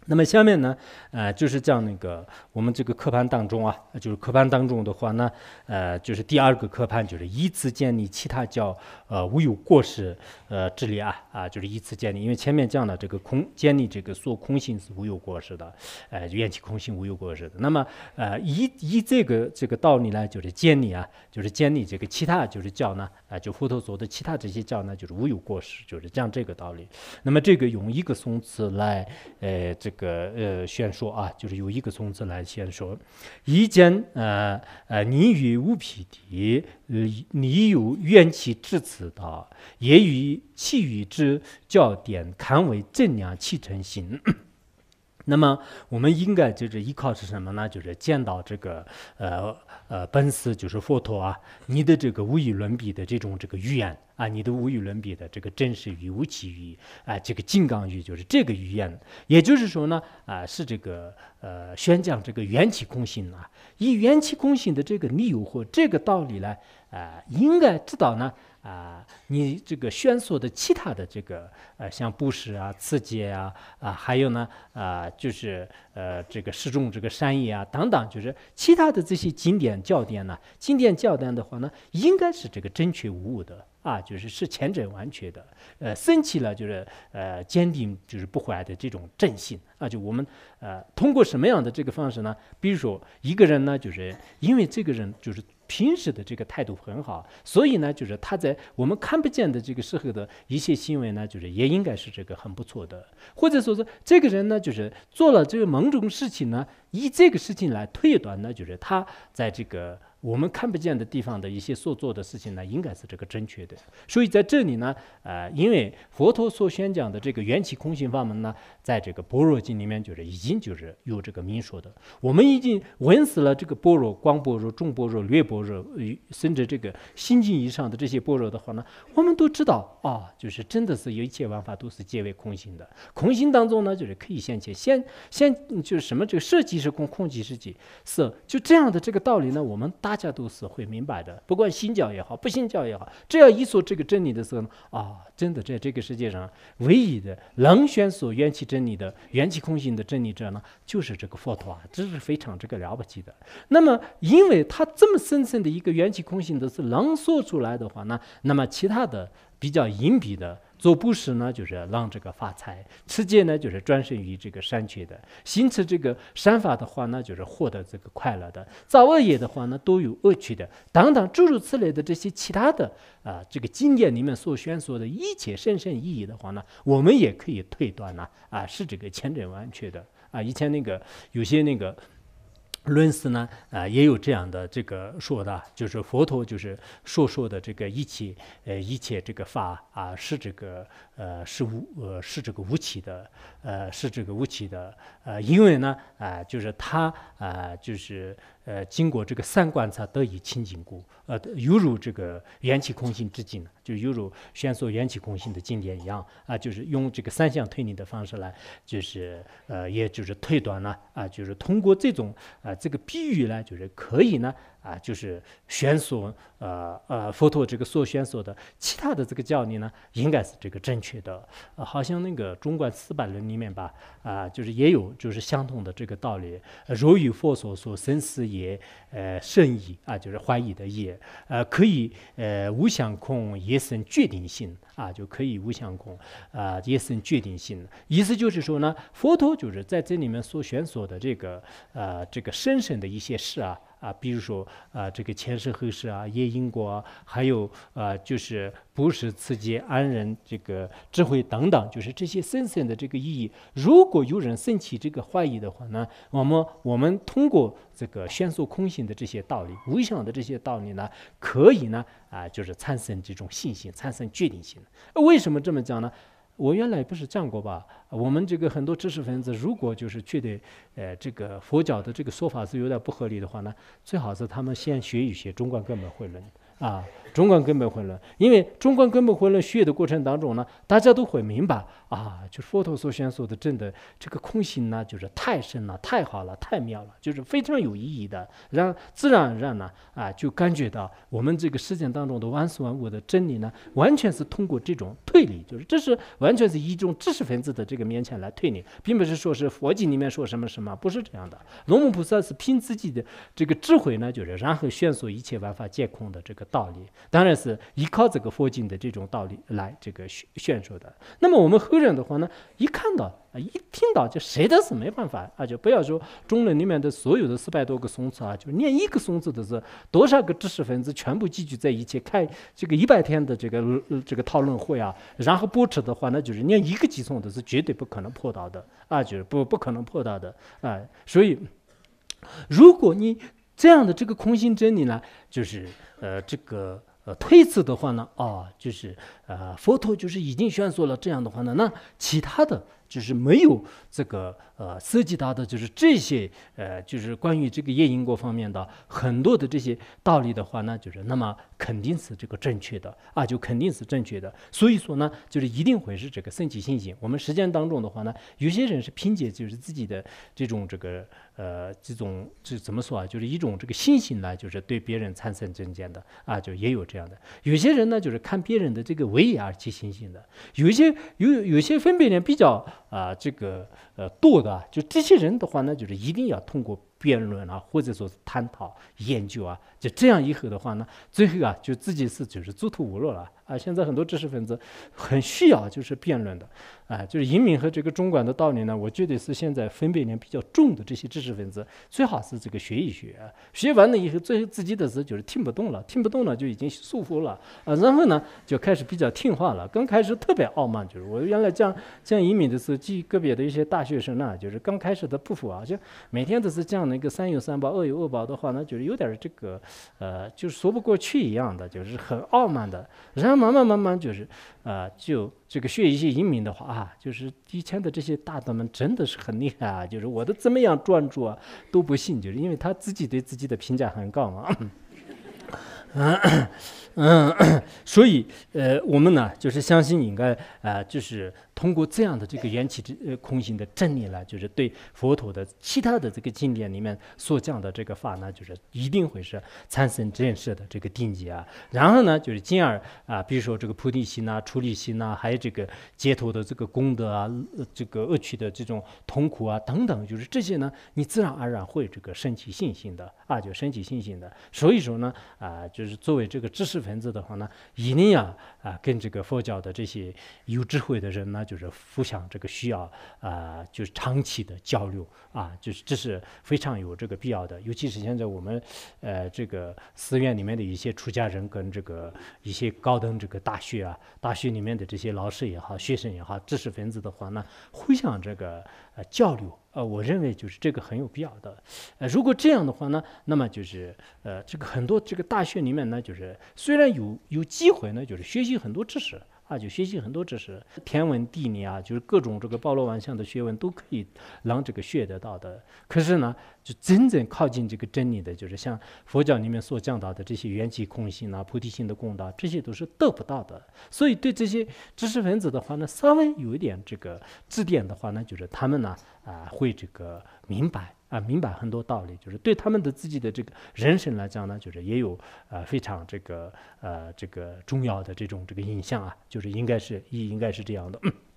那么下面呢，就是讲那个我们这个课盘当中啊，就是课盘当中的话呢，就是第二个课盘就是依次建立其他叫无有过失之理就是依次建立，因为前面讲了这个建立这个所空性是无有过失的，缘起空性无有过失的。那么依这个道理呢，就是建立就是建立这个其他就是教呢，就佛陀说的其他这些教呢，就是无有过失，就是讲这个道理。那么这个用一个颂词来宣说就是有一个颂词来宣说，一见你与无匹敌，你有缘起至此的，也与其余之教典堪为正量其成心。那么我们应该就是依靠是什么呢？就是见到这个本师就是佛陀你的这个无与伦比的这个语言你的无与伦比的这个真实语、无起语这个金刚语，就是这个语言。也就是说呢是这个宣讲这个缘起空性以缘起空性的这个理由或这个道理来应该知道呢你这个宣说的其他的这个像布施持戒还有呢就是这个示众这个善业等等，就是其他的这些经典教典呢，经典教典的话呢，应该是这个正确无误的就是前者完全的升起了就是坚定就是不坏的这种正信就我们通过什么样的这个方式呢？比如说一个人呢，就是因为这个人就是平时的这个态度很好，所以呢，就是他在我们看不见的这个时候的一些行为呢，就是也应该是这个很不错的。或者说是这个人呢，就是做了这个某种事情呢，以这个事情来推断呢，就是他在这个我们看不见的地方的一些所做的事情呢，应该是这个正确的。所以在这里呢，因为佛陀所宣讲的这个缘起空性法门呢，在这个般若经里面就是已经就是有这个明说的。我们已经闻死了这个般若、光般若、中般若、略般若，甚至这个心经以上的这些般若的话呢，我们都知道就是真的是有一切万法都是皆为空性的。空性当中呢，就是可以先就是什么这个色即是空，空即是即，就这样的这个道理呢，我们大家都是会明白的。不管信教也好，不信教也好，只要一说这个真理的时候呢，真的在这个世界上唯一的能宣说缘起真理的缘起空性的真理者呢，就是这个佛陀这是非常这个了不起的。那么因为他这么深深的一个缘起空性的是能说出来的话呢，那么其他的比较隐蔽的做布施呢，就是让这个发财；持戒呢，就是专身于这个善趣的；行持这个善法的话呢，就是获得这个快乐的；造恶业的话呢，都有恶趣的，等等诸如此类的这些其他的这个经典里面所宣说的一切深深意义的话呢，我们也可以推断是这个千真万确的以前那个有些那个论师呢也有这样的这个说的，就是佛陀就是说的这个一切这个法是这个是这个无起的是这个无起的因为呢就是他就是经过这个三观察得以清净故犹如这个缘起空性之经就犹如宣说缘起空性的经典一样就是用这个三项推理的方式来就是也就是推断呢就是通过这种这个比喻呢，就是可以呢就是宣说佛陀这个所宣说的其他的这个教理呢，应该是这个正确的好像那个中观400论里面吧就是也有就是相同的这个道理。若与佛所说生死也甚矣就是怀疑的也可以无相空也生决定性就可以无相空也生决定性。意思就是说呢，佛陀就是在这里面所宣说的这个深深的一些事比如说这个前世后世业因果还有就是布施持戒安忍这个智慧等等，就是这些深深的这个意义。如果有人生起这个怀疑的话呢，我们通过这个宣说空性的这些道理、无相的这些道理呢，可以呢就是产生这种信心，产生决定性。为什么这么讲呢？我原来不是讲过吧？我们这个很多知识分子，如果就是觉得这个佛教的这个说法是有点不合理的话呢，最好是他们先学一学中观根本慧论中观根本慧论，因为中观根本慧论学的过程当中呢，大家都会明白就是佛陀所宣说的真的这个空性呢，就是太深了、太好了、太妙了，就是非常有意义的，自然而然呢，就感觉到我们这个世界当中的万事万物的真理呢，完全是通过这种推理，就是这是完全是一种知识分子的这个面前来推理，并不是说是佛经里面说什么什么，不是这样的。龙母菩萨是凭自己的这个智慧呢，就是然后宣说一切万法皆空的这个道理，当然是依靠这个佛经的这种道理来这个宣说的。那么我们后人的话呢，一看到一听到就实在是没办法就不要说中论里面的所有的400多个颂词就念一个颂词的是多少个知识分子全部集聚在一起开这个100天的这个讨论会然后驳斥的话，那就是念一个偈颂的是绝对不可能破到的就是不可能破到的所以如果你这样的这个空性真理呢，就是这个推辞的话呢，就是佛陀就是已经宣说了这样的话呢，那其他的就是没有这个涉及到的就是这些就是关于这个业因果方面的很多的这些道理的话呢，就是那么肯定是这个正确的就肯定是正确的。所以说呢，就是一定会是这个升起信心。我们实践当中的话呢，有些人是凭借就是自己的这种这种怎么说就是一种这个信心来就是对别人产生正见的就也有这样的。有些人呢就是看别人的这个为而起信心的，有些分别人比较这个多的就这些人的话呢，就是一定要通过辩论或者说是探讨研究就这样以后的话呢，最后就自己就是走投无路了现在很多知识分子很需要就是辩论的就是隐明和这个中观的道理呢，我觉得是现在分别念比较重的这些知识分子最好是这个学一学学完了以后最后自己的是就是听不懂了就已经束缚了然后呢就开始比较听话了。刚开始特别傲慢，就是我原来讲移民的时候，个别的一些大学生就是刚开始的不服就每天都是讲那个三有三宝二有二宝的话呢，就是有点这个就是说不过去一样的，就是很傲慢的。然后慢慢就是就这个学一些移民的话就是以前的这些大德们真的是很厉害就是我的怎么样专注都不信，就是因为他自己对自己的评价很高嘛所以我们呢就是相信应该就是通过这样的这个缘起空性的真理呢，就是对佛陀的其他的这个经典里面所讲的这个法呢，就是一定会是产生真实的这个定解然后呢就是进而比如说这个菩提心出离心还有这个解脱的这个功德这个恶趣的这种痛苦等等，就是这些呢你自然而然会这个升起信心的就升起信心的。所以说呢就是作为这个知识分子的话呢，一定要跟这个佛教的这些有智慧的人呢，就是互相这个需要就是长期的交流就是这是非常有这个必要的。尤其是现在我们这个寺院里面的一些出家人跟这个一些高等这个大学里面的这些老师也好、学生也好、知识分子的话呢，互相这个交流我认为就是这个很有必要的。如果这样的话呢，那么就是这个很多这个大学里面呢，就是虽然有机会呢，就是学习很多知识就学习很多知识，天文地理就是各种这个包罗万象的学问都可以让这个学得到的。可是呢，就真正靠近这个真理的，就是像佛教里面所讲到的这些缘起空性菩提心的功道，这些都是得不到的。所以对这些知识分子的话呢，稍微有一点这个指点的话呢，就是他们呢会这个明白很多道理，就是对他们的自己的这个人生来讲呢，就是也有非常这个重要的这种这个影响就是应该是这样的。